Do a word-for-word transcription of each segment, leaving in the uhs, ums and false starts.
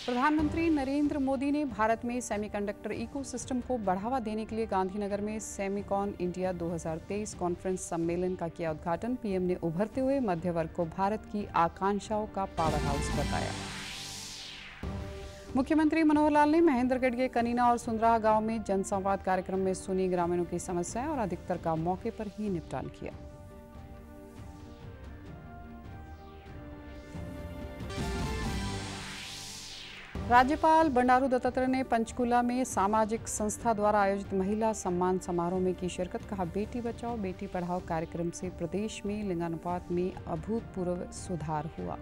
प्रधानमंत्री नरेंद्र मोदी ने भारत में सेमीकंडक्टर इकोसिस्टम को बढ़ावा देने के लिए गांधीनगर में सेमिकॉन इंडिया दो हज़ार तेईस कॉन्फ्रेंस सम्मेलन का किया उद्घाटन। पीएम ने उभरते हुए मध्य वर्ग को भारत की आकांक्षाओं का पावर हाउस बताया। मुख्यमंत्री मनोहर लाल ने महेंद्रगढ़ के कनीना और सुंदराहा गांव में जनसंवाद कार्यक्रम में सुनी ग्रामीणों की समस्याएं और अधिकतर का मौके पर ही निपटान किया। राज्यपाल बंडारू दत्तात्रेय ने पंचकुला में सामाजिक संस्था द्वारा आयोजित महिला सम्मान समारोह में की शिरकत। कहा, बेटी बचाओ बेटी पढ़ाओ कार्यक्रम से प्रदेश में लिंगानुपात में अभूतपूर्व सुधार हुआ।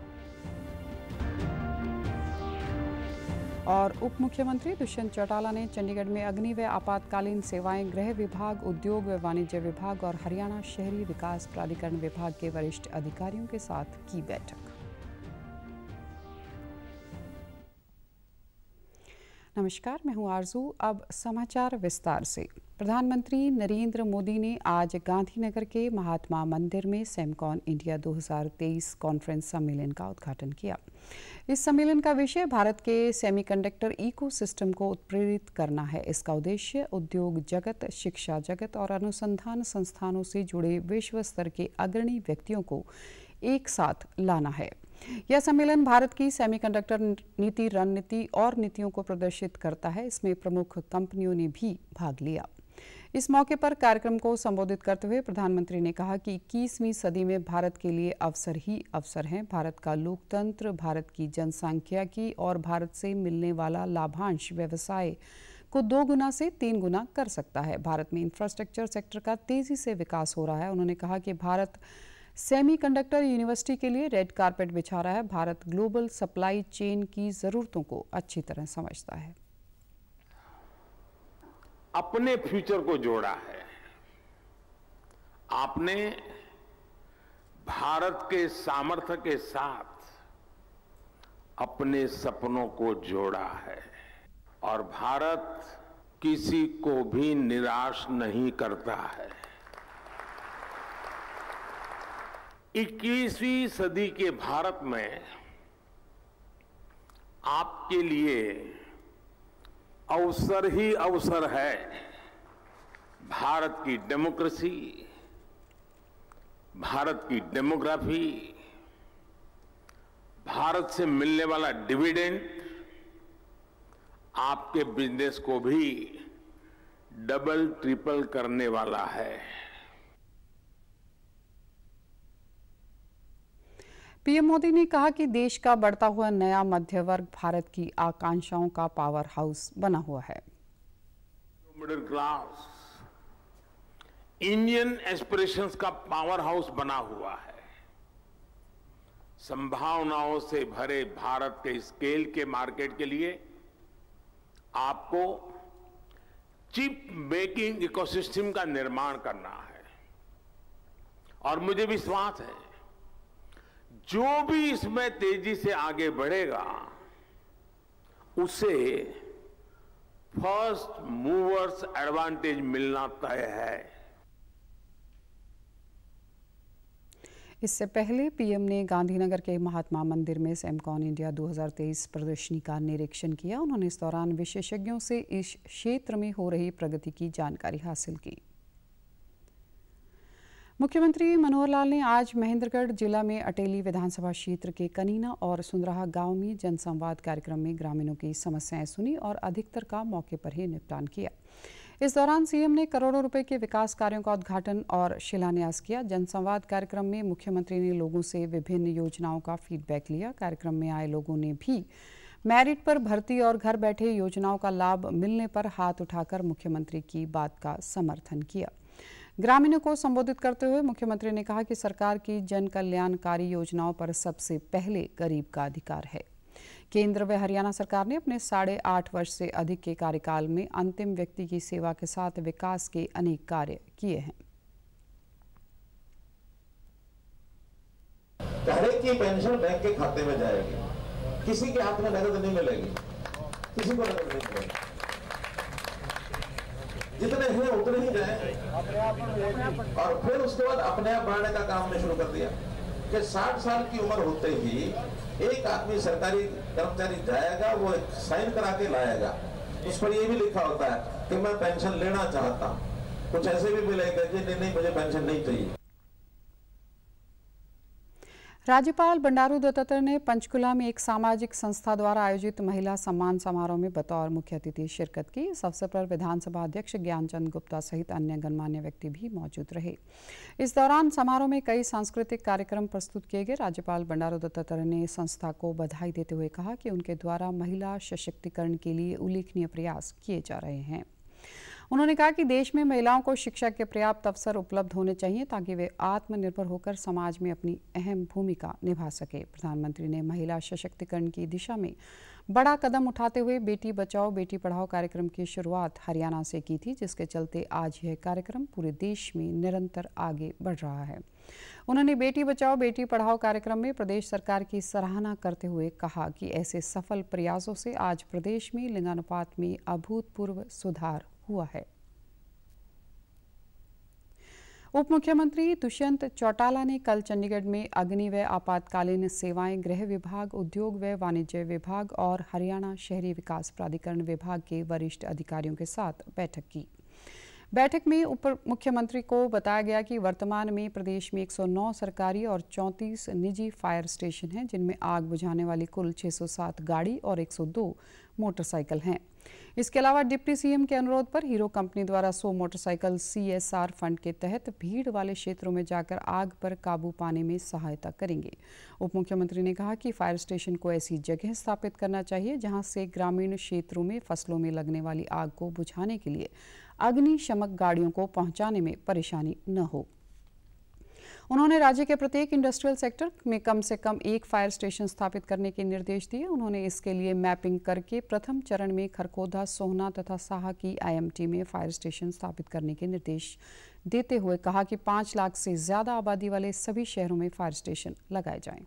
और उप मुख्यमंत्री दुष्यंत चौटाला ने चंडीगढ़ में अग्नि व आपातकालीन सेवाएं, गृह विभाग, उद्योग व वाणिज्य विभाग और हरियाणा शहरी विकास प्राधिकरण विभाग के वरिष्ठ अधिकारियों के साथ की बैठक। नमस्कार, मैं हूं आरजू। अब समाचार विस्तार से। प्रधानमंत्री नरेंद्र मोदी ने आज गांधीनगर के महात्मा मंदिर में सेमिकॉन इंडिया दो हज़ार तेईस कॉन्फ्रेंस सम्मेलन का उद्घाटन किया। इस सम्मेलन का विषय भारत के सेमीकंडक्टर इकोसिस्टम को उत्प्रेरित करना है। इसका उद्देश्य उद्योग जगत, शिक्षा जगत और अनुसंधान संस्थानों से जुड़े विश्व स्तर के अग्रणी व्यक्तियों को एक साथ लाना है। यह सम्मेलन भारत की सेमीकंडक्टर नीति, रणनीति और नीतियों को प्रदर्शित करता है। इसमें प्रमुख कंपनियों ने भी भाग लिया। इस मौके पर कार्यक्रम को संबोधित करते हुए प्रधानमंत्री ने कहा कि इक्कीसवीं सदी में भारत के लिए अवसर ही अवसर हैं। भारत का लोकतंत्र, भारत की जनसांख्यिकी और भारत से मिलने वाला लाभांश व्यवसाय को दो गुना से तीन गुना कर सकता है। भारत में इंफ्रास्ट्रक्चर सेक्टर का तेजी से विकास हो रहा है। उन्होंने कहा कि भारत सेमीकंडक्टर यूनिवर्सिटी के लिए रेड कारपेट बिछा रहा है। भारत ग्लोबल सप्लाई चेन की जरूरतों को अच्छी तरह समझता है। अपने फ्यूचर को जोड़ा है। आपने भारत के सामर्थ्य के साथ अपने सपनों को जोड़ा है और भारत किसी को भी निराश नहीं करता है। इक्कीसवीं सदी के भारत में आपके लिए अवसर ही अवसर है। भारत की डेमोक्रेसी, भारत की डेमोग्राफी, भारत से मिलने वाला डिविडेंड आपके बिजनेस को भी डबल ट्रिपल करने वाला है। पीएम मोदी ने कहा कि देश का बढ़ता हुआ नया मध्य वर्ग भारत की आकांक्षाओं का पावर हाउस बना हुआ है। मिडिल क्लास इंडियन एस्पिरेशंस का पावर हाउस बना हुआ है। संभावनाओं से भरे भारत के स्केल के मार्केट के लिए आपको चिप मेकिंग इकोसिस्टम का निर्माण करना है और मुझे विश्वास है जो भी इसमें तेजी से आगे बढ़ेगा उसे फर्स्ट मूवर्स एडवांटेज मिलना तय है। इससे पहले पीएम ने गांधीनगर के महात्मा मंदिर में सेमिकॉन इंडिया दो हज़ार तेईस प्रदर्शनी का निरीक्षण किया। उन्होंने इस दौरान विशेषज्ञों से इस क्षेत्र में हो रही प्रगति की जानकारी हासिल की। मुख्यमंत्री मनोहर लाल ने आज महेंद्रगढ़ जिला में अटेली विधानसभा क्षेत्र के कनीना और सुंदराहा गांव में जनसंवाद कार्यक्रम में ग्रामीणों की समस्याएं सुनी और अधिकतर का मौके पर ही निपटान किया। इस दौरान सीएम ने करोड़ों रुपए के विकास कार्यों का उद्घाटन और शिलान्यास किया। जनसंवाद कार्यक्रम में मुख्यमंत्री ने लोगों से विभिन्न योजनाओं का फीडबैक लिया। कार्यक्रम में आए लोगों ने भी मेरिट पर भर्ती और घर बैठे योजनाओं का लाभ मिलने पर हाथ उठाकर मुख्यमंत्री की बात का समर्थन किया। ग्रामीणों को संबोधित करते हुए मुख्यमंत्री ने कहा कि सरकार की जन कल्याणकारी योजनाओं पर सबसे पहले गरीब का अधिकार है। केंद्र व हरियाणा सरकार ने अपने साढ़े आठ वर्ष से अधिक के कार्यकाल में अंतिम व्यक्ति की सेवा के साथ विकास के अनेक कार्य किए हैं। हर एक की पेंशन बैंक के खाते में जाएगी, किसी के हाथ में नकद नहीं मिलेगी, किसी को नकद नहीं मिलेगी। जितने हैं उतने ही जाए और फिर उसके बाद अपने आप बढ़ने का काम हमने शुरू कर दिया। कि साठ साल की उम्र होते ही एक आदमी सरकारी कर्मचारी जाएगा, वो साइन करा के लाएगा, उस पर ये भी लिखा होता है कि मैं पेंशन लेना चाहता हूं। कुछ ऐसे भी मिलेगा कि नहीं नहीं मुझे पेंशन नहीं चाहिए। राज्यपाल बंडारू दत्तात्रेय ने पंचकुला में एक सामाजिक संस्था द्वारा आयोजित महिला सम्मान समारोह में बतौर मुख्य अतिथि शिरकत की। इस अवसर पर विधानसभा अध्यक्ष ज्ञानचंद गुप्ता सहित अन्य गणमान्य व्यक्ति भी मौजूद रहे। इस दौरान समारोह में कई सांस्कृतिक कार्यक्रम प्रस्तुत किए गए। राज्यपाल बंडारू दत्तात्रेय ने संस्था को बधाई देते हुए कहा कि उनके द्वारा महिला सशक्तिकरण के लिए उल्लेखनीय प्रयास किए जा रहे हैं। उन्होंने कहा कि देश में महिलाओं को शिक्षा के पर्याप्त अवसर उपलब्ध होने चाहिए ताकि वे आत्मनिर्भर होकर समाज में अपनी अहम भूमिका निभा सके। प्रधानमंत्री ने महिला सशक्तिकरण की दिशा में बड़ा कदम उठाते हुए बेटी बचाओ बेटी पढ़ाओ कार्यक्रम की शुरुआत हरियाणा से की थी, जिसके चलते आज यह कार्यक्रम पूरे देश में निरंतर आगे बढ़ रहा है। उन्होंने बेटी बचाओ बेटी पढ़ाओ कार्यक्रम में प्रदेश सरकार की सराहना करते हुए कहा कि ऐसे सफल प्रयासों से आज प्रदेश में लिंगानुपात में अभूतपूर्व सुधार हुआ है। उप मुख्यमंत्री दुष्यंत चौटाला ने कल चंडीगढ़ में अग्नि व आपातकालीन सेवाएं गृह विभाग, उद्योग व वाणिज्य विभाग और हरियाणा शहरी विकास प्राधिकरण विभाग के वरिष्ठ अधिकारियों के साथ बैठक की। बैठक में उप मुख्यमंत्री को बताया गया कि वर्तमान में प्रदेश में एक सौ नौ सरकारी और चौंतीस निजी फायर स्टेशन हैं, जिनमें आग बुझाने वाली कुल छह सौ सात गाड़ी और एक सौ दो मोटरसाइकिल हैं। इसके अलावा डिप्टी सीएम के अनुरोध पर हीरो कंपनी द्वारा सौ मोटरसाइकिल सीएसआर फंड के तहत भीड़ वाले क्षेत्रों में जाकर आग पर काबू पाने में सहायता करेंगे। उप मुख्यमंत्री ने कहा कि फायर स्टेशन को ऐसी जगह स्थापित करना चाहिए जहां से ग्रामीण क्षेत्रों में फसलों में लगने वाली आग को बुझाने के लिए अग्निशमक गाड़ियों को पहुंचाने में परेशानी न हो। उन्होंने राज्य के प्रत्येक इंडस्ट्रियल सेक्टर में कम से कम एक फायर स्टेशन स्थापित करने के निर्देश दिए। उन्होंने इसके लिए मैपिंग करके प्रथम चरण में खरखोदा, सोहना तथा साहा की आईएमटी में फायर स्टेशन स्थापित करने के निर्देश देते हुए कहा कि पाँच लाख से ज्यादा आबादी वाले सभी शहरों में फायर स्टेशन लगाए जाएं।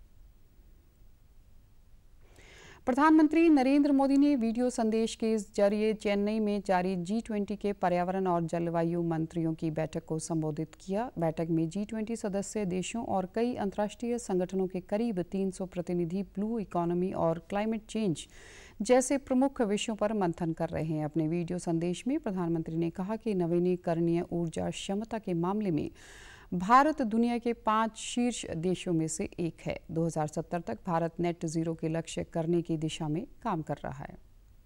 प्रधानमंत्री नरेंद्र मोदी ने वीडियो संदेश के जरिए चेन्नई में जारी जी ट्वेंटी के पर्यावरण और जलवायु मंत्रियों की बैठक को संबोधित किया। बैठक में जी ट्वेंटी सदस्य देशों और कई अंतर्राष्ट्रीय संगठनों के करीब तीन सौ प्रतिनिधि ब्लू इकोनॉमी और क्लाइमेट चेंज जैसे प्रमुख विषयों पर मंथन कर रहे हैं। अपने वीडियो संदेश में प्रधानमंत्री ने कहा कि नवीनीकरणीय ऊर्जा क्षमता के मामले में भारत दुनिया के पांच शीर्ष देशों में से एक है। दो हज़ार सत्तर तक भारत नेट जीरो के लक्ष्य करने की दिशा में काम कर रहा है।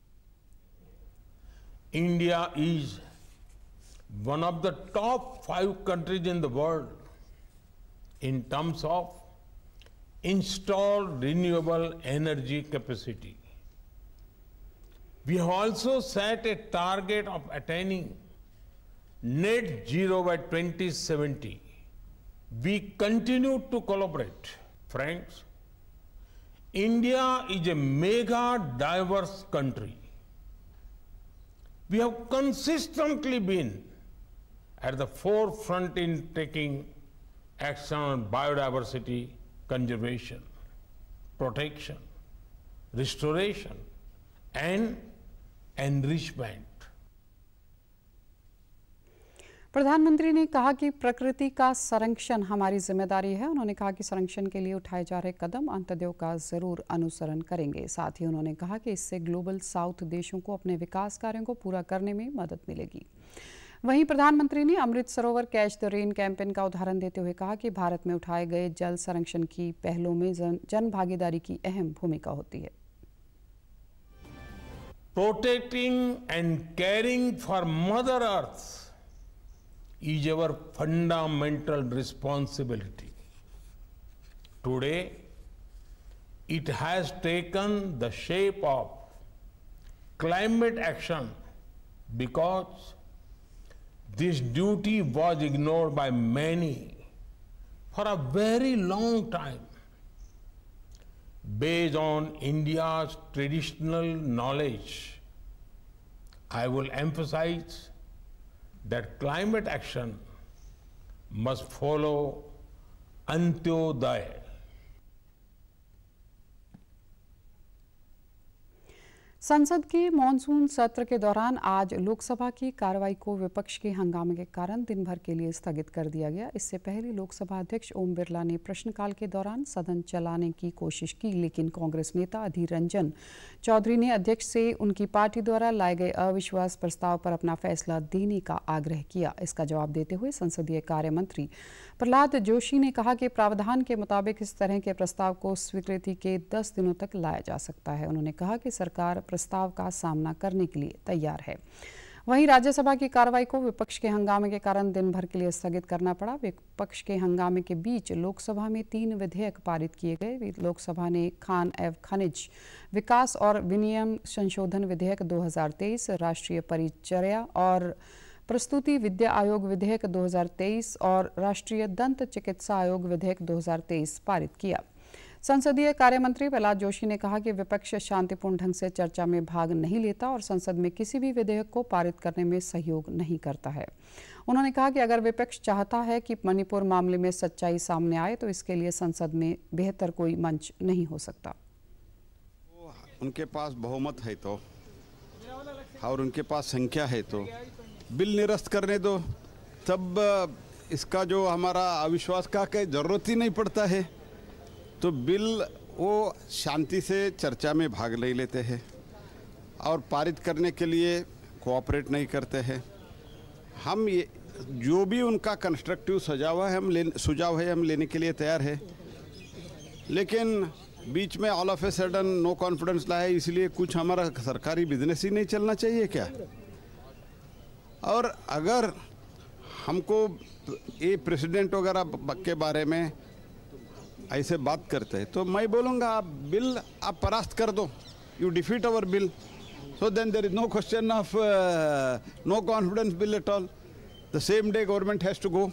India is one of the top five countries in the world in terms of installed renewable energy capacity. We have also set a target of attaining net zero by twenty seventy. We continue to collaborate. Friends, India is a mega diverse country. We have consistently been at the forefront in taking action on biodiversity conservation, protection, restoration, and enrichment. प्रधानमंत्री ने कहा कि प्रकृति का संरक्षण हमारी जिम्मेदारी है। उन्होंने कहा कि संरक्षण के लिए उठाए जा रहे कदम अंत्योदय का जरूर अनुसरण करेंगे। साथ ही उन्होंने कहा कि इससे ग्लोबल साउथ देशों को अपने विकास कार्यों को पूरा करने में मदद मिलेगी। वहीं प्रधानमंत्री ने Amrit Sarovar catch the rain campaign का उदाहरण देते हुए कहा कि भारत में उठाए गए जल संरक्षण की पहलों में जन, जन भागीदारी की अहम भूमिका होती है। Protecting and caring for mother earth is our fundamental responsibility. Today, it has taken the shape of climate action because this duty was ignored by many for a very long time. Based on India's traditional knowledge, I will emphasize that climate action must follow Antyodaya. संसद के monsoon सत्र के दौरान आज लोकसभा की कार्रवाई को विपक्ष के हंगामे के कारण दिन भर के लिए स्थगित कर दिया गया। इससे पहले लोकसभा अध्यक्ष ओम बिरला ने प्रश्नकाल के दौरान सदन चलाने की कोशिश की, लेकिन कांग्रेस नेता अधीर रंजन चौधरी ने अध्यक्ष से उनकी पार्टी द्वारा लाए गए अविश्वास प्रस्ताव पर अपना फैसला देने का आग्रह किया। इसका जवाब देते हुए संसदीय कार्य मंत्री प्रहलाद जोशी ने कहा कि प्रावधान के मुताबिक इस तरह के प्रस्ताव को स्वीकृति के दस दिनों तक लाया जा सकता है। उन्होंने कहा कि सरकार प्रस्ताव का सामना करने के लिए तैयार है। वहीं राज्यसभा की कार्रवाई को विपक्ष के हंगामे के कारण दिन भर के लिए स्थगित करना पड़ा। विपक्ष के हंगामे के बीच लोकसभा में तीन विधेयक पारित किए गए। लोकसभा ने खान एवं खनिज विकास और विनियम संशोधन विधेयक दो हज़ार तेईस, राष्ट्रीय परिचर्या और प्रस्तुति विद्या आयोग विधेयक दो हज़ार तेईस और राष्ट्रीय दंत चिकित्सा आयोग विधेयक दो हज़ार तेईस पारित किया। संसदीय कार्य मंत्री प्रहलाद जोशी ने कहा कि विपक्ष शांतिपूर्ण ढंग से चर्चा में भाग नहीं लेता और संसद में किसी भी विधेयक को पारित करने में सहयोग नहीं करता है। उन्होंने कहा कि अगर विपक्ष चाहता है कि मणिपुर मामले में सच्चाई सामने आए तो इसके लिए संसद में बेहतर कोई मंच नहीं हो सकता। उनके पास बहुमत है तो और उनके पास संख्या है तो बिल निरस्त करने दो, तब इसका जो हमारा अविश्वास का कहीं जरूरत ही नहीं पड़ता है। तो बिल वो शांति से चर्चा में भाग नहीं लेते हैं और पारित करने के लिए कोऑपरेट नहीं करते हैं। हम ये जो भी उनका कंस्ट्रक्टिव सुझाव है हम ले सुझाव है हम लेने के लिए तैयार है, लेकिन बीच में all of a sudden no confidence लाए, इसलिए कुछ हमारा सरकारी बिजनेस ही नहीं चलना चाहिए क्या? और अगर हमको ये प्रेसिडेंट वगैरह के बारे में ऐसे बात करते हैं तो मैं बोलूँगा आप बिल आप परास्त कर दो, you defeat our bill, so then there is no question of no confidence bill at all, the same day government has to go.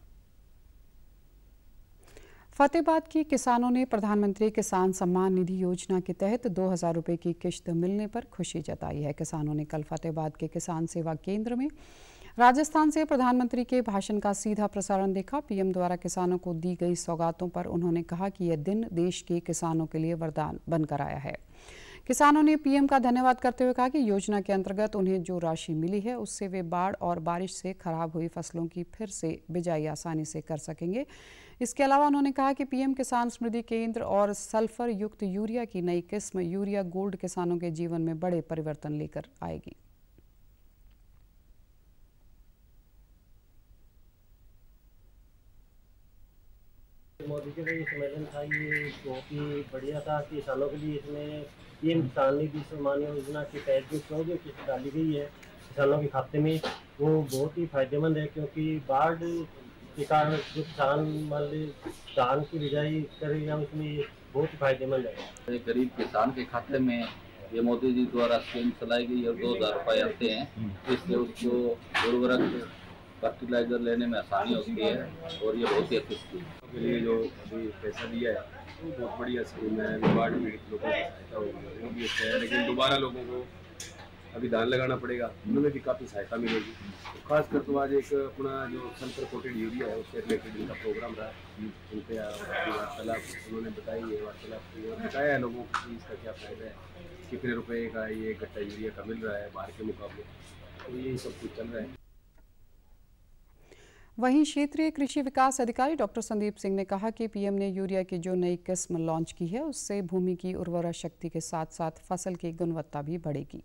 Fatehabad के किसानों ने प्रधानमंत्री किसान सम्मान निधि योजना के तहत दो हज़ार रुपये की किश्त मिलने पर खुशी जताई है। किसानों ने कल फतेहाबाद के किसान सेवा केंद्र में राजस्थान से प्रधानमंत्री के भाषण का सीधा प्रसारण देखा। पीएम द्वारा किसानों को दी गई सौगातों पर उन्होंने कहा कि यह दिन देश के किसानों के लिए वरदान बनकर आया है। किसानों ने पीएम का धन्यवाद करते हुए कहा कि योजना के अंतर्गत उन्हें जो राशि मिली है उससे वे बाढ़ और बारिश से खराब हुई फसलों की फिर से बिजाई आसानी से कर सकेंगे। इसके अलावा उन्होंने कहा कि पीएम किसान स्मृति केंद्र और सल्फर युक्त यूरिया की नई किस्म यूरिया गोल्ड किसानों के जीवन में बड़े परिवर्तन लेकर आएगी। मोदी के लिए सम्मेलन था, ये बहुत ही बढ़िया था किसानों के लिए। इसमें पीएम किसान निधि सम्मान योजना के तहत जो चौदह किस्त डाली गई है किसानों के खाते में, वो बहुत ही फायदेमंद है, क्योंकि बाढ़ के कारण जो किसान मान ली धान की बिजाई करेगा उसमें बहुत ही फायदेमंद है। गरीब किसान के खाते में ये मोदी जी द्वारा स्कीम चलाई गई और दो हज़ार रुपये आते हैं, इससे उसको उर्वरक फर्टिलाइजर लेने में आसानी होती है और ये बहुत ही अच्छी स्कीम के लिए जो अभी पैसा दिया है वो बहुत बढ़िया स्कीम है। बाढ़ में लोगों को सहायता होगी वो भी अच्छा है, लेकिन दोबारा लोगों को अभी धान लगाना पड़ेगा, उनमें भी काफ़ी सहायता मिलेगी। तो खासकर तो आज एक अपना जो सल्फर कोटेड यूरिया है उससे रिलेटेड इनका प्रोग्राम रहा, उन पर वार्तालाप उन्होंने बताई है, वार्तालाप और बताया है लोगों को कि इसका क्या फ़ायदा है, कितने रुपये का ये गट्टा यूरिया का मिल रहा है बाहर के मुकाबले, तो यही सब कुछ चल रहा है। वहीं क्षेत्रीय कृषि विकास अधिकारी डॉक्टर संदीप सिंह ने कहा कि पीएम ने यूरिया की जो नई किस्म लॉन्च की है उससे भूमि की उर्वरा शक्ति के साथ साथ फसल की गुणवत्ता भी बढ़ेगी।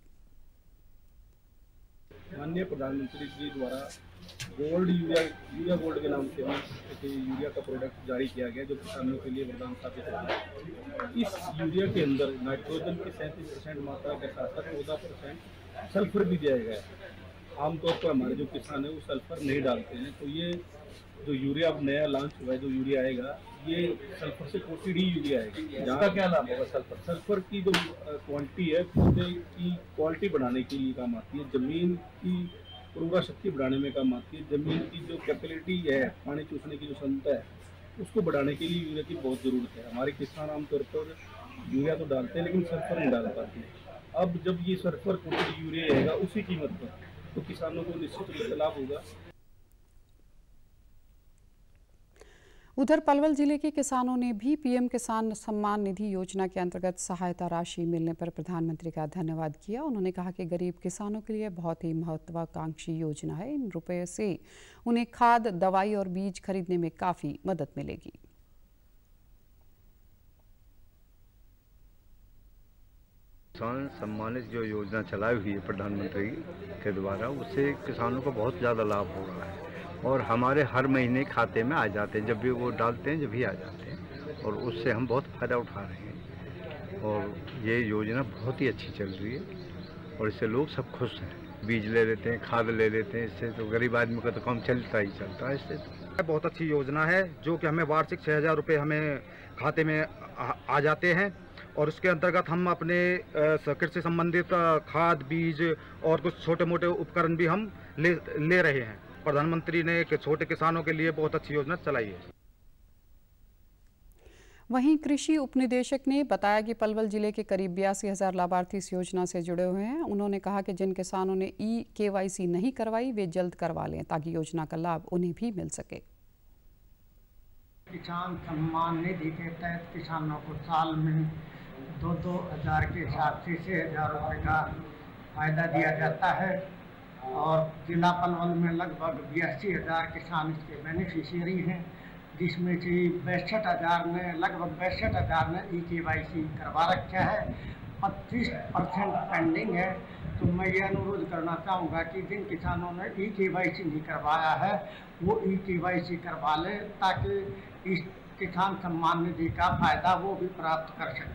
माननीय प्रधानमंत्री जी द्वारा गोल्ड यूरिया यूरिया गोल्ड के नाम से यूरिया का प्रोडक्ट जारी किया गया जो किसानों के लिए वरदान साबित होगा। इस यूरिया के अंदर नाइट्रोजन की सैंतीस परसेंट मात्रा के साथ साथ चौदह परसेंट सल्फर भी दिया गया है। आमतौर पर हमारे जो किसान है वो सल्फर नहीं डालते हैं, तो ये जो यूरिया अब नया लॉन्च हुआ है जो यूरिया आएगा ये सल्फर से कोटेड ही यूरिया आएगा। इसका क्या लाभ होगा? सल्फर सल्फर की जो क्वांटिटी है पौधे की क्वालिटी बढ़ाने के लिए काम आती है, ज़मीन की उर्वरा शक्ति बढ़ाने में काम आती है, ज़मीन की जो कैपेबिलिटी है पानी चूसने की जो क्षमता है उसको बढ़ाने के लिए यूरिया की बहुत ज़रूरत है। हमारे किसान आमतौर पर यूरिया तो डालते हैं लेकिन सल्फर नहीं डाल पाते। अब जब ये सल्फर कोटेड यूरिया आएगा उसी कीमत पर तो किसानों को निश्चित रूप से लाभ होगा। उधर पलवल जिले के किसानों ने भी पीएम किसान सम्मान निधि योजना के अंतर्गत सहायता राशि मिलने पर प्रधानमंत्री का धन्यवाद किया। उन्होंने कहा कि गरीब किसानों के लिए बहुत ही महत्वाकांक्षी योजना है। इन रुपये से उन्हें खाद, दवाई और बीज खरीदने में काफ़ी मदद मिलेगी। किसान सम्मानित जो योजना चलाई हुई है प्रधानमंत्री के द्वारा, उससे किसानों को बहुत ज़्यादा लाभ हो रहा है और हमारे हर महीने खाते में आ जाते हैं। जब भी वो डालते हैं जब भी आ जाते हैं और उससे हम बहुत फ़ायदा उठा रहे हैं और ये योजना बहुत ही अच्छी चल रही है और इससे लोग सब खुश हैं। बीज ले लेते हैं, खाद ले लेते हैं, इससे तो गरीब आदमी का तो काम चलता ही चलता है। इससे तो बहुत अच्छी योजना है जो कि हमें वार्षिक छः हज़ार रुपये हमें खाते में आ, आ जाते हैं और उसके अंतर्गत हम अपने कृषि संबंधित खाद, बीज और कुछ छोटे मोटे उपकरण भी हम ले ले रहे हैं। प्रधानमंत्री ने छोटे किसानों के लिए बहुत अच्छी योजना चलाई है। वहीं कृषि उपनिदेशक ने बताया कि पलवल जिले के करीब बयासी हजार लाभार्थी इस योजना से जुड़े हुए हैं। उन्होंने कहा कि जिन किसानों ने ई केवाईसी नहीं करवाई वे जल्द करवा लें ताकि योजना का लाभ उन्हें भी मिल सके। किसान सम्मान निधि के तहत किसानों को साल में दो दो हजार के हिसाब से छः हजार रुपये का फायदा दिया जाता है और जिला पलवल में लगभग बयासी हजार किसान इसके बेनिफिशियरी हैं, जिसमें से बैसठ हजार ने लगभग बैसठ हजार ने ई के वाई सी करवा रखा है। पच्चीस परसेंट पेंडिंग है। तो मैं ये अनुरोध करना चाहूँगा कि जिन किसानों ने ई के वाई सी नहीं करवाया है वो ई के वाई सी करवा ले ताकि इस किसान सम्मान निधि का फायदा वो भी प्राप्त कर सकें।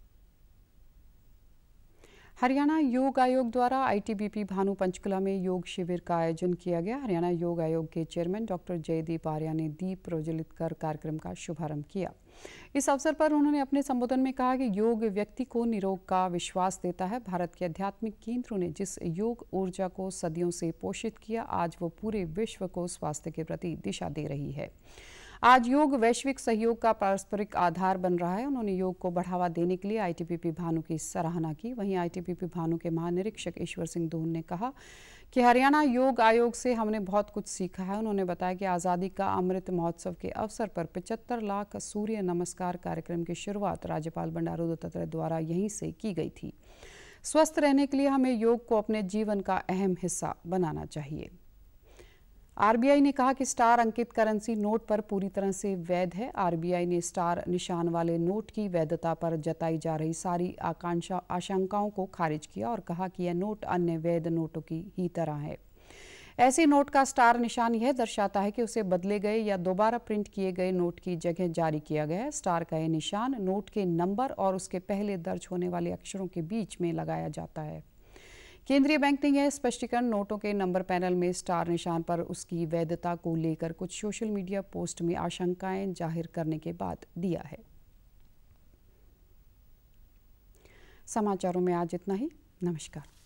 हरियाणा योग आयोग द्वारा आईटीबीपी भानु पंचकुला में योग शिविर का आयोजन किया गया। हरियाणा योग आयोग के चेयरमैन डॉक्टर जयदीप आर्या ने दीप प्रज्वलित कर कार्यक्रम का शुभारंभ किया। इस अवसर पर उन्होंने अपने संबोधन में कहा कि योग व्यक्ति को निरोग का विश्वास देता है। भारत के आध्यात्मिक केंद्रों ने जिस योग ऊर्जा को सदियों से पोषित किया, आज वो पूरे विश्व को स्वास्थ्य के प्रति दिशा दे रही है। आज योग वैश्विक सहयोग का पारस्परिक आधार बन रहा है। उन्होंने योग को बढ़ावा देने के लिए आईटीबीपी भानु की सराहना की। वहीं आईटीबीपी भानु के महानिरीक्षक ईश्वर सिंह दून ने कहा कि हरियाणा योग आयोग से हमने बहुत कुछ सीखा है। उन्होंने बताया कि आज़ादी का अमृत महोत्सव के अवसर पर पचहत्तर लाख सूर्य नमस्कार कार्यक्रम की शुरुआत राज्यपाल बंडारू दत्तात्रेय द्वारा यहीं से की गई थी। स्वस्थ रहने के लिए हमें योग को अपने जीवन का अहम हिस्सा बनाना चाहिए। आरबीआई ने कहा कि स्टार अंकित करेंसी नोट पर पूरी तरह से वैध है। आरबीआई ने स्टार निशान वाले नोट की वैधता पर जताई जा रही सारी आकांक्षा आशंकाओं को खारिज किया और कहा कि यह नोट अन्य वैध नोटों की ही तरह है। ऐसे नोट का स्टार निशान यह दर्शाता है कि उसे बदले गए या दोबारा प्रिंट किए गए नोट की जगह जारी किया गया है। स्टार का यह निशान नोट के नंबर और उसके पहले दर्ज होने वाले अक्षरों के बीच में लगाया जाता है। केंद्रीय बैंक ने यह स्पष्टीकरण नोटों के नंबर पैनल में स्टार निशान पर उसकी वैधता को लेकर कुछ सोशल मीडिया पोस्ट में आशंकाएं जाहिर करने के बाद दिया है। समाचारों में आज इतना ही। नमस्कार।